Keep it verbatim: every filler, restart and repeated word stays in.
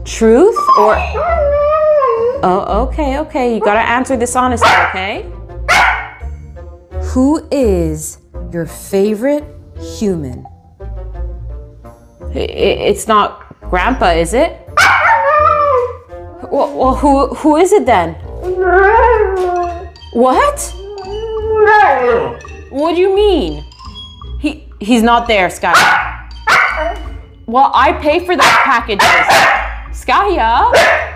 Truth or... Oh, okay, okay. You gotta answer this honestly, okay? Who is your favorite human? It's not Grandpa, is it? Well, well who, who is it then? What? What do you mean? He, he's not there, Skya. Well, I pay for those packages. Skya?